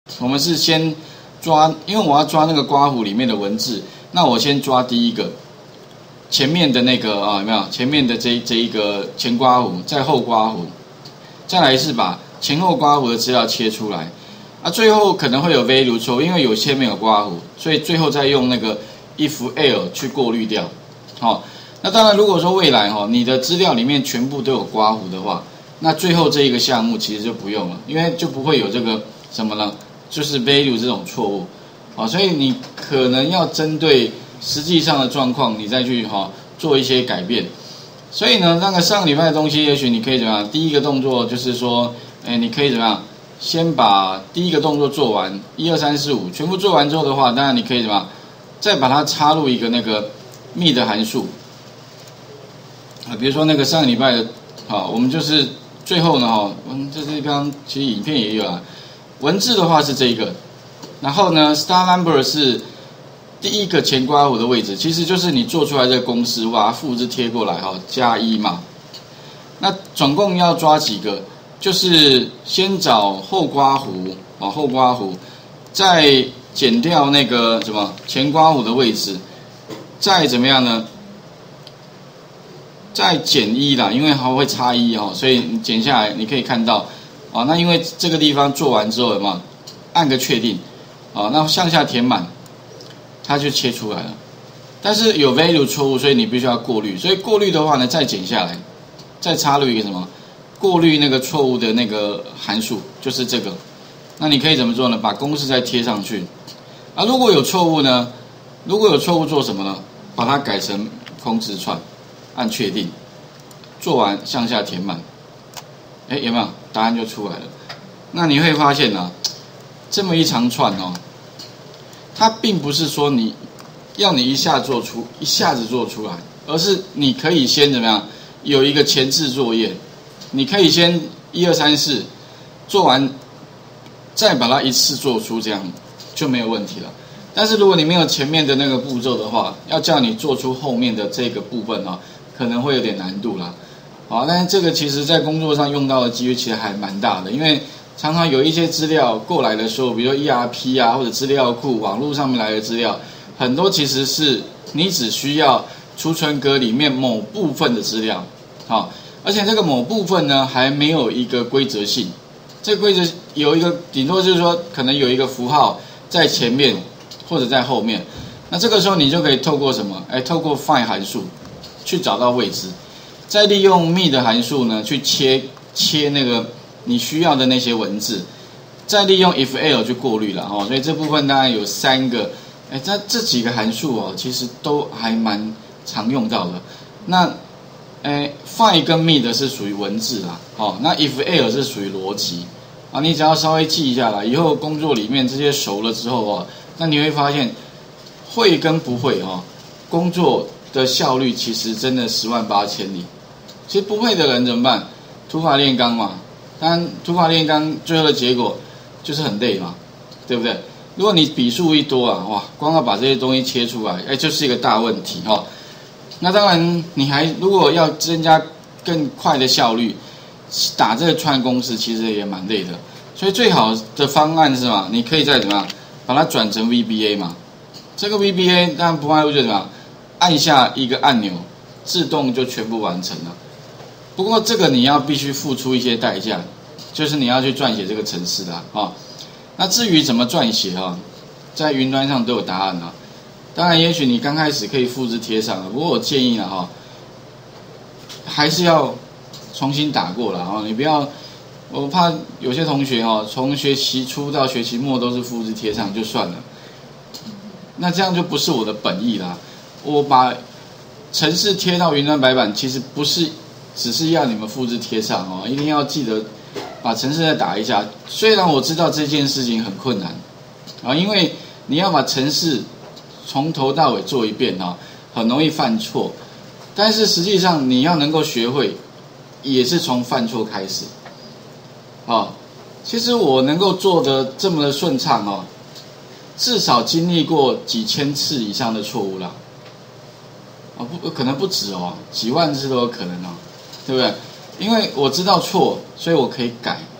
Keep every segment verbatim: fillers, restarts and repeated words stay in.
我们是先抓，因为我要抓那个刮弧里面的文字，那我先抓第一个前面的那个啊，有没有？前面的这这一个前刮弧，再后刮弧，再来是把前后刮弧的资料切出来。啊，最后可能会有 value 错，因为有些没有刮弧，所以最后再用那个 if l 去过滤掉。好、哦，那当然如果说未来哈、哦，你的资料里面全部都有刮弧的话，那最后这一个项目其实就不用了，因为就不会有这个什么呢？就是 value 这种错误。好、哦，所以你可能要针对实际上的状况，你再去哈、哦、做一些改变。所以呢，那个上个礼拜的东西，也许你可以怎么样？第一个动作就是说，哎，你可以怎么样？先把第一个动作做完，一二三四五全部做完之后的话，当然你可以什么，再把它插入一个那个 me 的函数啊，比如说那个上个礼拜的，好，我们就是最后呢，哈，嗯，这这刚刚其实影片也有啊，文字的话是这个，然后呢 ，star number 是第一个前刮弧的位置，其实就是你做出来这个公式，把它复制贴过来，哈，加一嘛，那总共要抓几个？就是先找后刮弧啊，后刮弧，再减掉那个什么前刮弧的位置，再怎么样呢？再减一啦，因为它会差一哈，所以你减下来你可以看到啊，那因为这个地方做完之后有没有按个确定啊？那向下填满，它就切出来了。但是有 value 错误，所以你必须要过滤。所以过滤的话呢，再减下来，再插入一个什么？过滤那个错误的那个函数就是这个，那你可以怎么做呢？把公式再贴上去，啊，如果有错误呢？如果有错误做什么呢？把它改成空字串，按确定，做完向下填满，哎，有没有？答案就出来了。那你会发现呢、啊，这么一长串哦，它并不是说你要你一下做出一下子做出来，而是你可以先怎么样？有一个前置作业。你可以先一二三四做完，再把它一次做出，这样就没有问题了。但是如果你没有前面的那个步骤的话，要叫你做出后面的这个部分啊，可能会有点难度啦。好，但是这个其实在工作上用到的机会其实还蛮大的，因为常常有一些资料过来的时候，比如说 E R P 啊，或者资料库网络上面来的资料，很多其实是你只需要储存格里面某部分的资料，好。而且这个某部分呢，还没有一个规则性。这个规则有一个，顶多就是说，可能有一个符号在前面或者在后面。那这个时候你就可以透过什么？哎，透过 find 函数去找到位置，再利用 me 的函数呢，去切切那个你需要的那些文字，再利用 if l 去过滤了哦。所以这部分大概有三个，哎，这这几个函数哦，其实都还蛮常用到的。那诶 ，find 跟 me 的是属于文字啦，哦，那 if l 是属于逻辑啊，你只要稍微记一下啦，以后工作里面这些熟了之后哦，那你会发现会跟不会哦，工作的效率其实真的十万八千里。其实不会的人怎么办？土法炼钢嘛，当然土法炼钢最后的结果就是很累嘛，对不对？如果你笔数一多啊，哇，光要把这些东西切出来，哎，就是一个大问题哈、哦。那当然，你还如果要增加更快的效率，打这个串公式其实也蛮累的。所以最好的方案是嘛，你可以再怎么样把它转成 V B A 嘛。这个 V B A 当然不外乎就怎么样，按下一个按钮，自动就全部完成了。不过这个你要必须付出一些代价，就是你要去撰写这个程式的啊、哦。那至于怎么撰写啊、哦，在云端上都有答案啊。当然，也许你刚开始可以复制贴上了，不过我建议了哈，还是要重新打过了哈。你不要，我怕有些同学哈，从学期初到学期末都是复制贴上就算了，那这样就不是我的本意啦。我把程式贴到云端白板，其实不是只是要你们复制贴上哦，一定要记得把程式再打一下。虽然我知道这件事情很困难啊，因为你要把程式从头到尾做一遍哈，很容易犯错。但是实际上你要能够学会，也是从犯错开始。啊，其实我能够做得这么的顺畅哦，至少经历过几千次以上的错误啦。啊，不可能不止哦，几万次都有可能哦，对不对？因为我知道错，所以我可以改。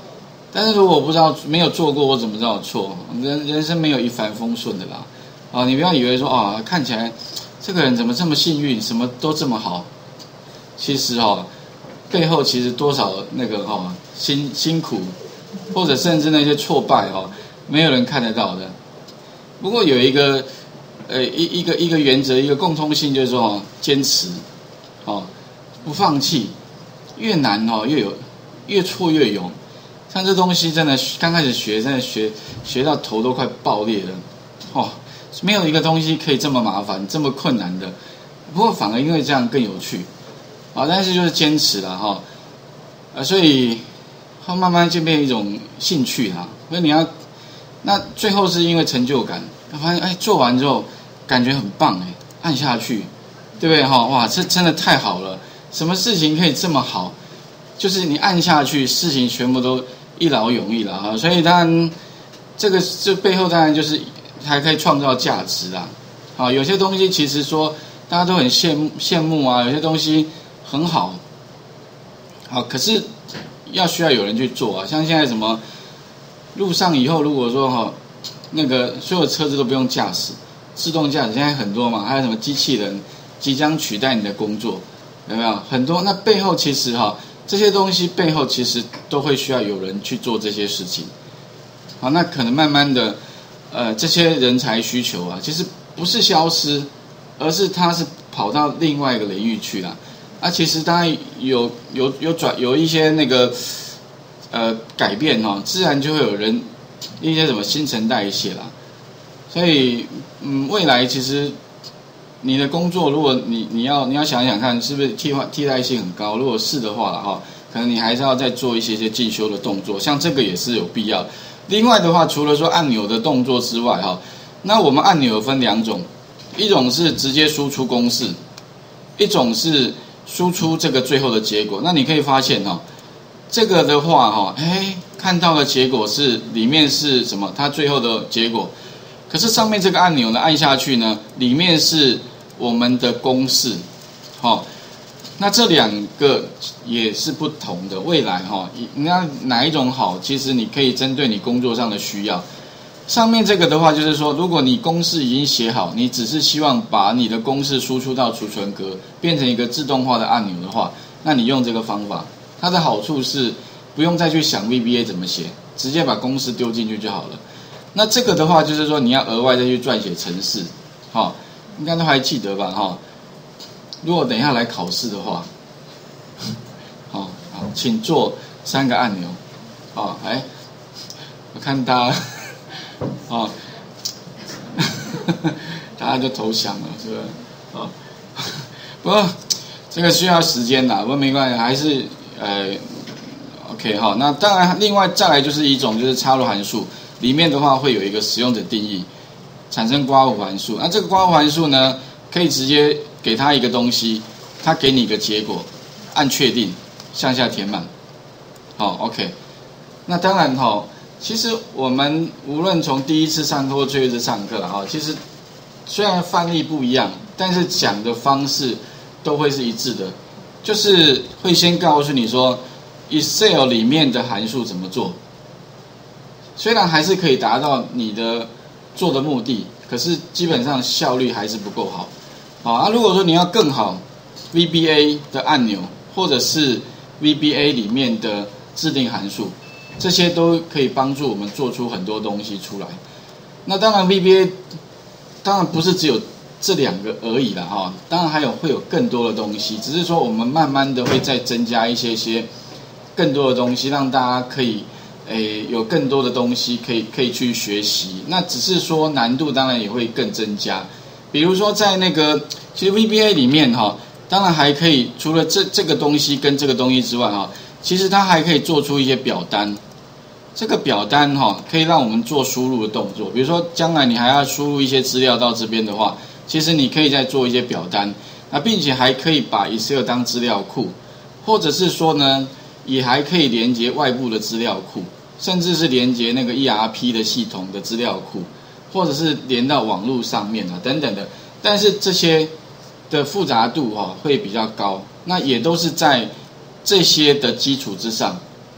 但是如果我不知道没有做过，我怎么知道有错？人人生没有一帆风顺的啦。啊，你不要以为说啊，看起来这个人怎么这么幸运，什么都这么好。其实哦，背后其实多少那个哈、哦、辛辛苦，或者甚至那些挫败哦，没有人看得到的。不过有一个呃一一个一个原则，一个共通性，就是说哦，坚持，哦，不放弃，越难哦越有，越挫越勇。像这东西真的刚开始学，真的学学到头都快爆裂了，哦，没有一个东西可以这么麻烦、这么困难的。不过反而因为这样更有趣，啊，但是就是坚持了哈，呃，所以它慢慢就变成一种兴趣啦。所以你要，那最后是因为成就感，发现哎做完之后感觉很棒哎，按下去，对不对哈？哇，这真的太好了！什么事情可以这么好？就是你按下去，事情全部都一劳永逸了哈。所以当然，这个这背后当然就是还可以创造价值啦。好，有些东西其实说大家都很羡慕羡慕啊，有些东西很好，好，可是要需要有人去做啊。像现在什么路上以后如果说哈，那个所有车子都不用驾驶，自动驾驶现在很多嘛，还有什么机器人即将取代你的工作，有没有很多？那背后其实哈，这些东西背后其实都会需要有人去做这些事情。好，那可能慢慢的，呃，这些人才需求啊，其实不是消失，而是它是跑到另外一个领域去了。啊，其实当然有有有转有一些那个呃改变哈、哦，自然就会有人一些什么新陈代谢啦。所以嗯，未来其实你的工作，如果你你要你要想想看，是不是替换替代性很高？如果是的话了哈，可能你还是要再做一些些进修的动作，像这个也是有必要。另外的话，除了说按钮的动作之外哈，那我们按钮分两种，一种是直接输出公式，一种是输出这个最后的结果。那你可以发现哈，这个的话哈，哎，看到的结果是里面是什么？它最后的结果。可是上面这个按钮呢，按下去呢，里面是我们的公式，好，那这两个也是不同的。未来哈，那哪一种好？其实你可以针对你工作上的需要。上面这个的话，就是说，如果你公式已经写好，你只是希望把你的公式输出到储存格，变成一个自动化的按钮的话，那你用这个方法，它的好处是不用再去想 V B A 怎么写，直接把公式丢进去就好了。那这个的话，就是说你要额外再去撰写程式，哈、哦，应该都还记得吧，哈、哦。如果等一下来考试的话，好、哦，好，请做三个按钮，哦，哎，我看大家，哦，大家就投降了，是不是？哦，不过这个需要时间啦，不过没关系，还是呃 ，OK 哈、哦。那当然，另外再来就是一种就是插入函数。里面的话会有一个使用者定义，产生括弧函数。那这个括弧函数呢，可以直接给它一个东西，它给你一个结果，按确定，向下填满。好 ，OK。那当然哈，其实我们无论从第一次上课或最后一次上课哈，其实虽然范例不一样，但是讲的方式都会是一致的，就是会先告诉你说 Excel 里面的函数怎么做。虽然还是可以达到你的做的目的，可是基本上效率还是不够好。好啊，如果说你要更好 ，V B A 的按钮或者是 V B A 里面的制定函数，这些都可以帮助我们做出很多东西出来。那当然 V B A 当然不是只有这两个而已啦，哈，当然还有会有更多的东西，只是说我们慢慢的会再增加一些些更多的东西，让大家可以。诶，有更多的东西可以可以去学习，那只是说难度当然也会更增加。比如说在那个，其实 V B A 里面哈，当然还可以除了这这个东西跟这个东西之外哈，其实它还可以做出一些表单。这个表单哈，可以让我们做输入的动作。比如说将来你还要输入一些资料到这边的话，其实你可以再做一些表单，那并且还可以把 Excel 当资料库，或者是说呢。也还可以连接外部的资料库，甚至是连接那个 E R P 的系统的资料库，或者是连到网络上面啊等等的。但是这些的复杂度哈、哦、会比较高，那也都是在这些的基础之上，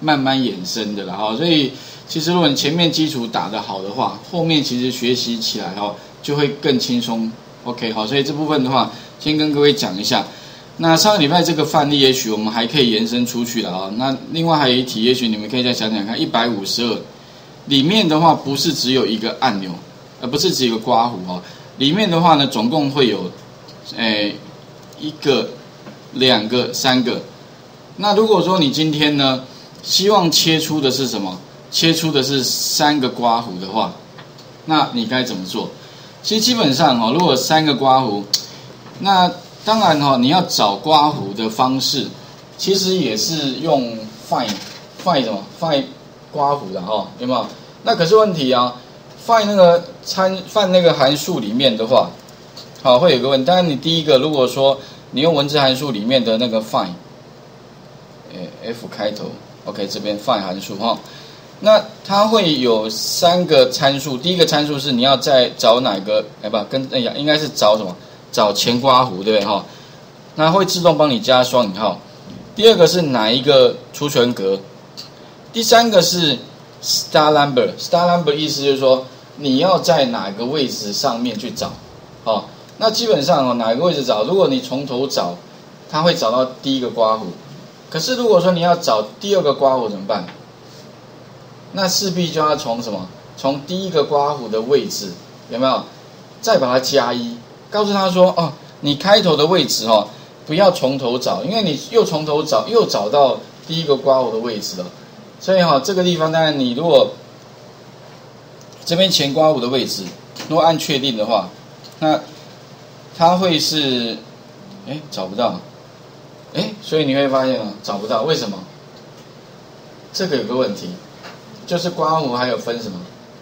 慢慢衍生的啦哈。所以其实如果你前面基础打得好的话，后面其实学习起来哈就会更轻松。OK 好，所以这部分的话，先跟各位讲一下。那上个礼拜这个范例，也许我们还可以延伸出去了啊。那另外还有一题，也许你们可以再想想看，一百五十二里面的话，不是只有一个按钮，而不是只有一个刮胡哈。里面的话呢，总共会有，诶，一个、两个、三个。那如果说你今天呢，希望切出的是什么？切出的是三个刮胡的话，那你该怎么做？其实基本上哈，如果三个刮胡，那当然哈，你要找刮胡的方式，其实也是用 find find 什么 find 刮胡的哈，有没有？那可是问题啊 ，find 那个参 find 那个函数里面的话，好会有个问题。当然你第一个，如果说你用文字函数里面的那个 find， 诶 F 开头 ，OK 这边 find 函数哈，那它会有三个参数，第一个参数是你要再找哪个，哎不跟哎呀应该是找什么？找前刮胡，对不对哈？那会自动帮你加双引号。第二个是哪一个储存格？第三个是 star number。star number 意思就是说你要在哪个位置上面去找，好，那基本上哦哪个位置找？如果你从头找，它会找到第一个刮胡。可是如果说你要找第二个刮胡怎么办？那势必就要从什么？从第一个刮胡的位置有没有？再把它加一。告诉他说哦，你开头的位置哦，不要从头找，因为你又从头找，又找到第一个刮胡的位置了。所以哈、哦，这个地方当然你如果这边前刮胡的位置，如果按确定的话，那它会是哎找不到，哎，所以你会发现啊找不到，为什么？这个有个问题，就是刮胡还有分什么？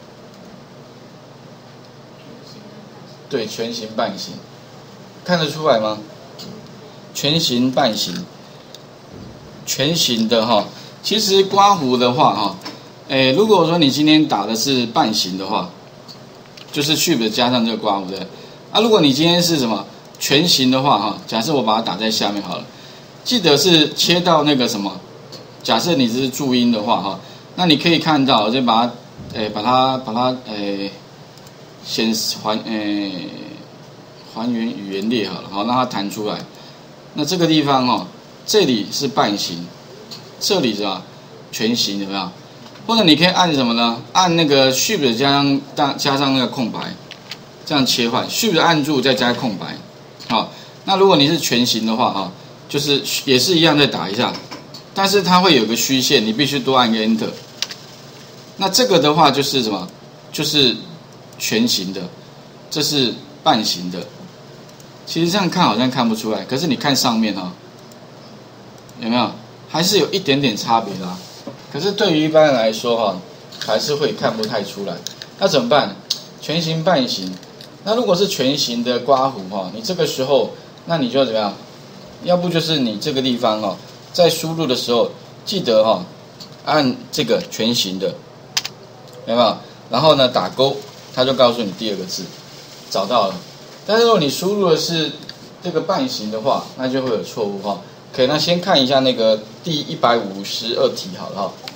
对，全形半形，看得出来吗？全形半形，全形的哈，其实刮胡的话哈，诶，如果说你今天打的是半形的话，就是 Shift 加上这个刮胡的。啊，如果你今天是什么全形的话哈，假设我把它打在下面好了，记得是切到那个什么，假设你是注音的话哈，那你可以看到，就把它，诶，把它把它诶。显还诶还原语言列好了，好让它弹出来。那这个地方哦，这里是半形，这里是吧全形有没有？或者你可以按什么呢？按那个 Shift 加上加加上那个空白，这样切换 ，Shift 按住再加空白。好，那如果你是全形的话哈，就是也是一样再打一下，但是它会有个虚线，你必须多按个 Enter。那这个的话就是什么？就是全形的，这是半形的。其实这样看好像看不出来，可是你看上面哈、哦，有没有？还是有一点点差别啦。可是对于一般人来说哈、哦，还是会看不太出来。那怎么办？全形半形。那如果是全形的刮胡哈、哦，你这个时候，那你就怎么样？要不就是你这个地方哦，在输入的时候记得哈、哦，按这个全形的，有没有？然后呢打勾。他就告诉你第二个字，找到了。但是如果你输入的是这个半形的话，那就会有错误哈。可以，那先看一下那个第一百五十二题好了哈。